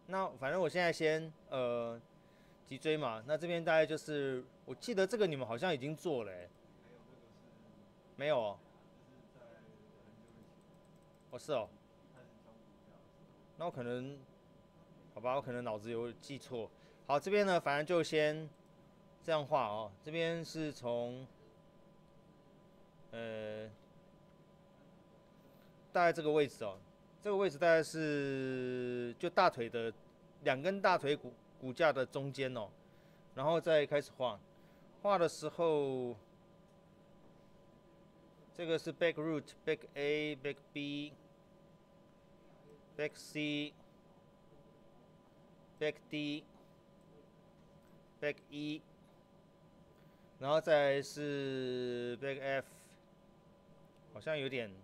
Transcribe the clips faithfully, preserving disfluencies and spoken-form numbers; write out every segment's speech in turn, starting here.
那反正我现在先呃脊椎嘛，那这边大概就是我记得这个你们好像已经做了、欸，没有哦，哦是哦，那我可能好吧，我可能脑子有记错。好，这边呢，反正就先这样画哦。这边是从呃大概这个位置哦，这个位置大概是就大腿的两根大腿骨骨架的中间哦，然后再开始画。画的时候，这个是 back root back A back B back C back D back E，然后再来是 back F，好像有点，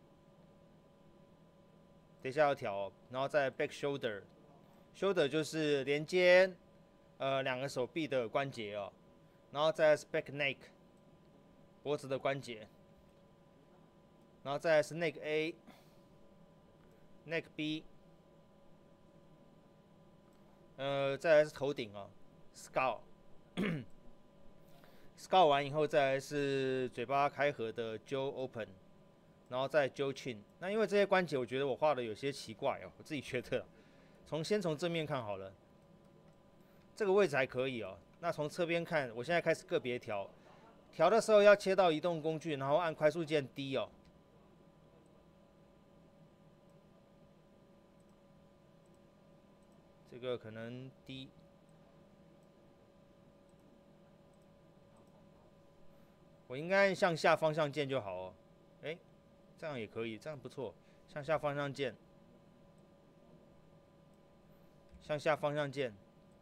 等一下要调哦，然后再 back shoulder，shoulder 就是连接呃两个手臂的关节哦，然后再是 back neck 脖子的关节，然后再是 neck A neck B，呃再来是头顶哦 skull skull 完以后再来是嘴巴开合的 jaw open，然后再 jaw chin。那因为这些关节我觉得我画的有些奇怪哦，我自己觉得，从先从正面看好了，这个位置还可以哦。那从侧边看，我现在开始个别调，调的时候要切到移动工具，然后按快速键 D 哦。这个可能 D，我应该按向下方向键就好哦。哎，这样也可以，这样不错。向下方向键，向下方向键，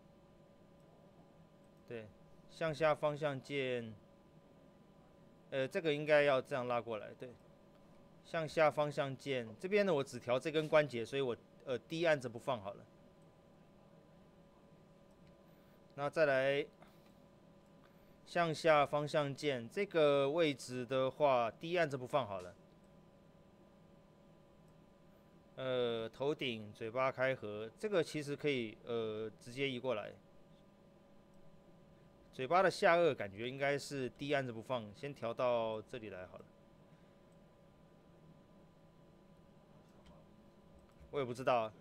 对，向下方向键，呃，这个应该要这样拉过来，对。向下方向键这边呢，我只调这根关节，所以我呃 D 按着不放好了。那再来向下方向键这个位置的话，D 按着不放好了。呃，头顶、嘴巴开合，这个其实可以呃直接移过来。嘴巴的下颚感觉应该是 D 按着不放，先调到这里来好了。我也不知道，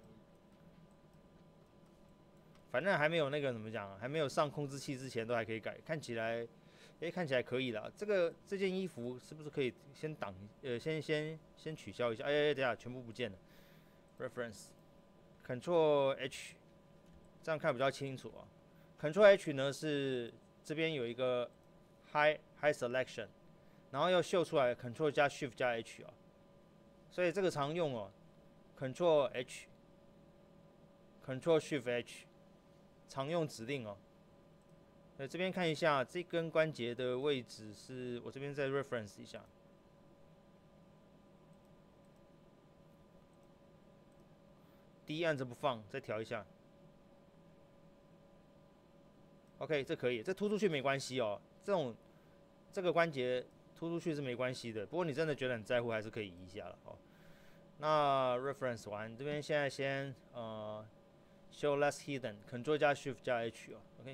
反正还没有那个怎么讲，还没有上控制器之前都还可以改。看起来，哎，看起来可以了。这个这件衣服是不是可以先挡？呃，先先先取消一下。哎哎，等下全部不见了。Reference，Control H，这样看比较清楚啊。Control H 呢是这边有一个 High High Selection，然后要秀出来 Control 加 Shift 加 H 啊，所以这个常用哦。Control H，Control Shift H，常用指令哦。呃，这边看一下这根关节的位置是，我这边再 reference 一下。D 按着不放，再调一下。OK， 这可以，这突出去没关系哦。这种这个关节突出去是没关系的，不过你真的觉得很在乎，还是可以移一下了哦。那 reference 完，这边现在先呃 show less hidden，Control 加 Shift 加 H 哦。OK，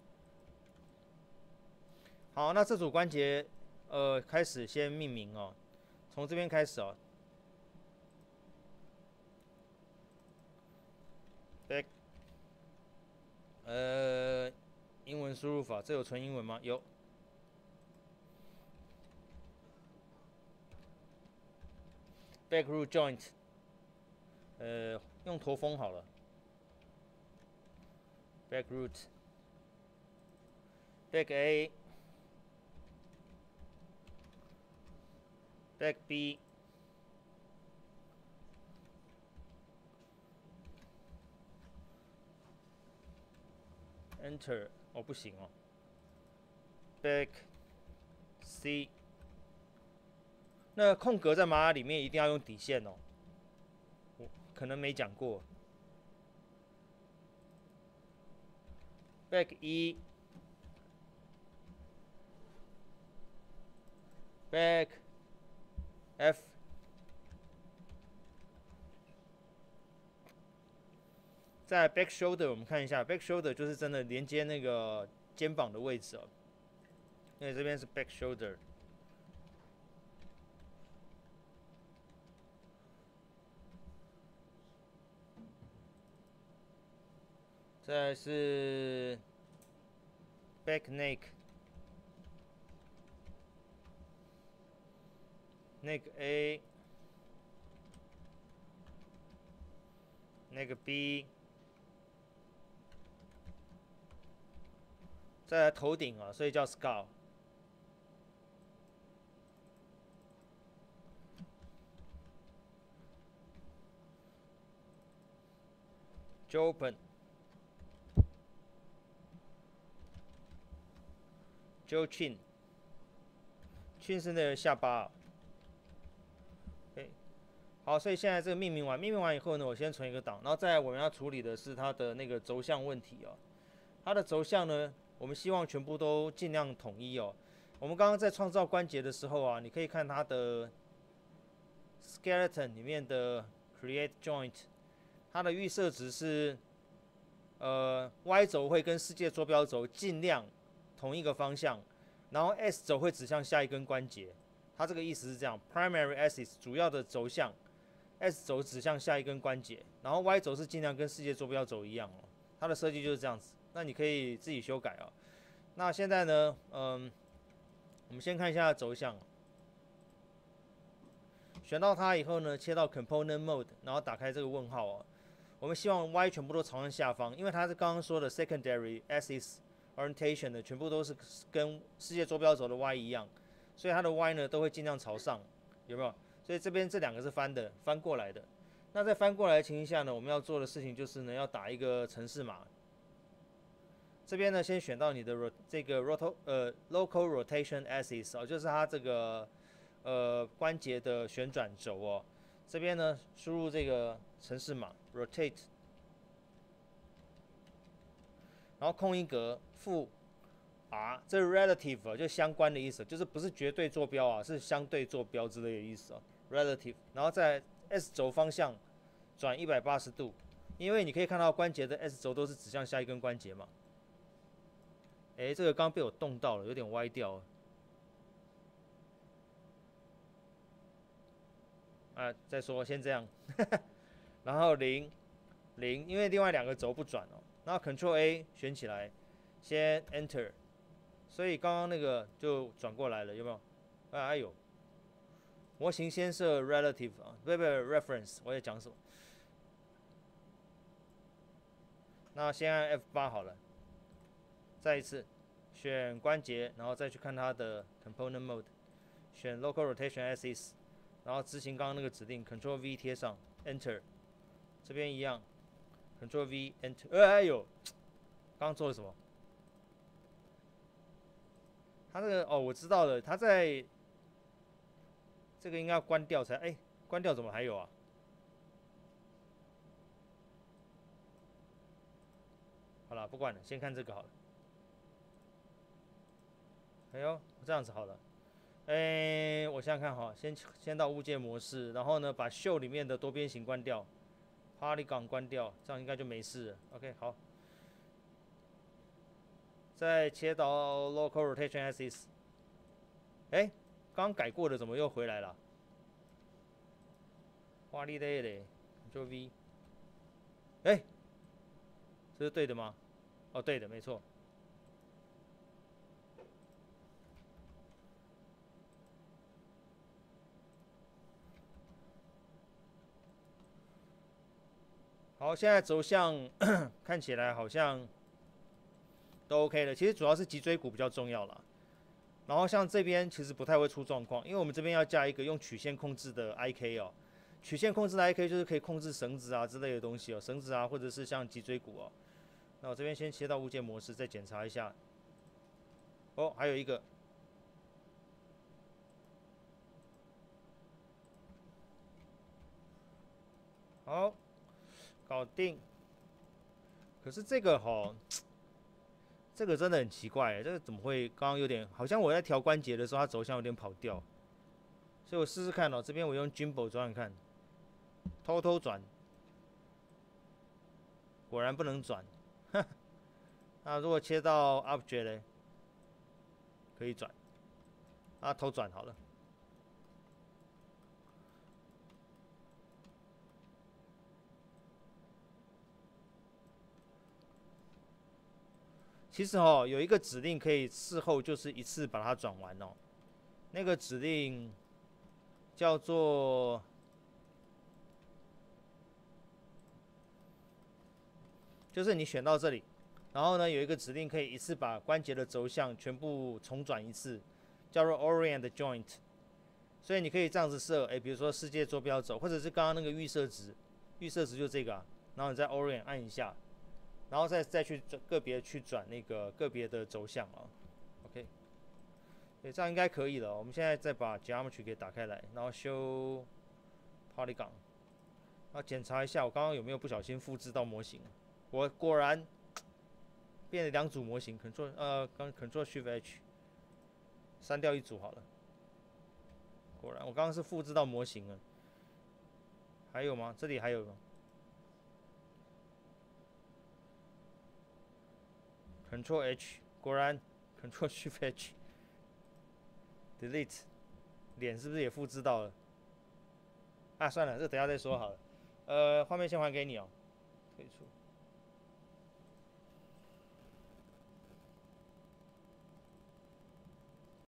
好，那这组关节呃开始先命名哦，从这边开始哦。back， 呃，英文输入法，这有纯英文吗？有。back root joint， 呃，用驼峰好了。back root， back A， back B， enter， 哦不行哦。back C， 那空格在马甲里面一定要用底线哦，我可能没讲过。back E， back F， 在 back shoulder 我们看一下 ，back shoulder 就是真的连接那个肩膀的位置哦，因为这边是 back shoulder。再来是 back neck，neck A，neck B， 再来头顶啊，所以叫 skull。jaw open。jaw chin，chin 是那个下巴、啊。OK， 好，所以现在这个命名完，命名完以后呢，我先存一个档，然后再来我们要处理的是它的那个轴向问题哦。它的轴向呢，我们希望全部都尽量统一哦。我们刚刚在创造关节的时候啊，你可以看它的 skeleton 里面的 create joint， 它的预设值是呃 Y 轴会跟世界坐标轴尽量同一个方向，然后 S 轴会指向下一根关节。它这个意思是这样 ，primary axis 主要的轴向 ，S 轴指向下一根关节，然后 Y 轴是尽量跟世界坐标轴一样哦。它的设计就是这样子，那你可以自己修改哦。那现在呢，嗯，我们先看一下轴向。选到它以后呢，切到 Component Mode， 然后打开这个问号哦。我们希望 Y 全部都朝向下方，因为它是刚刚说的 Secondary Axis Orientation 的，全部都是跟世界坐标轴的 Y 一样，所以它的 Y 呢都会尽量朝上，有没有？所以这边这两个是翻的，翻过来的。那在翻过来的情形下呢，我们要做的事情就是呢，要打一个程式码。这边呢，先选到你的 rot 这个 roto 呃 local rotation axis 哦，就是它这个呃关节的旋转轴哦。这边呢，输入这个程式码 rotate， 然后空一格负 r， 这是 relative 哦，就相关的意思，就是不是绝对坐标啊，是相对坐标之类的意思哦 ，relative， 然后在 S 轴方向转一百八十度，因为你可以看到关节的 S 轴都是指向下一根关节嘛。哎，这个刚被我动到了，有点歪掉了。啊，再说，先这样，然后零零，因为另外两个轴不转哦，然后 Control A 选起来，先 Enter， 所以刚刚那个就转过来了，有没有？哎呦，模型先设 relative 啊，不不 reference， 我在讲什么？那先按 F 八 好了。再一次选关节，然后再去看它的 component mode， 选 local rotation axis， 然后执行刚刚那个指令 ，Control V 贴上 ，Enter， 这边一样 ，Control V Enter， 哎呦，刚刚做了什么？它这个哦，我知道了，它在这个应该要关掉才，哎，关掉怎么还有啊？好了，不管了，先看这个好了。哎呦，这样子好了。哎，我想想看哈，先先到物件模式，然后呢，把秀里面的多边形关掉 ，Polygon 关掉，这样应该就没事了。OK， 好。再切到 Local Rotation Axis。哎，刚改过的怎么又回来了？花力嘞嘞，就 V。哎，这是对的吗？哦，对的，没错。好，现在轴向看起来好像都 OK 了。其实主要是脊椎骨比较重要啦。然后像这边其实不太会出状况，因为我们这边要加一个用曲线控制的 I K 哦。曲线控制的 I K 就是可以控制绳子啊之类的东西哦，绳子啊或者是像脊椎骨哦。那我这边先切到物件模式，再检查一下。哦，还有一个。好。搞定。可是这个哈，这个真的很奇怪，这个怎么会？刚刚有点好像我在调关节的时候，它轴向有点跑掉，所以我试试看哦。这边我用 Gimbal 转转看，偷偷转。 果然不能转。那如果切到 Object 呢？可以转。啊，头转好了。其实哦，有一个指令可以事后就是一次把它转完哦。那个指令叫做就是你选到这里，然后呢有一个指令可以一次把关节的轴向全部重转一次，叫做 Orient Joint。所以你可以这样子设，哎，比如说世界坐标轴，或者是刚刚那个预设值，预设值就这个啊，然后你在 Orient 按一下，然后再再去个别去转那个个别的轴向啊。OK， 对，这样应该可以了。我们现在再把 Geometry 给打开来，然后修 Polygon， 然后检查一下我刚刚有没有不小心复制到模型。我果然变了两组模型 ，Ctrl 呃，刚 Ctrl Shift H， 删掉一组好了。果然，我刚刚是复制到模型了。还有吗？这里还有吗 ？Ctrl H， 果然 Ctrl Shift H，Delete， 脸是不是也复制到了？啊，算了，这等一下再说好了。呃，画面先还给你哦。退出。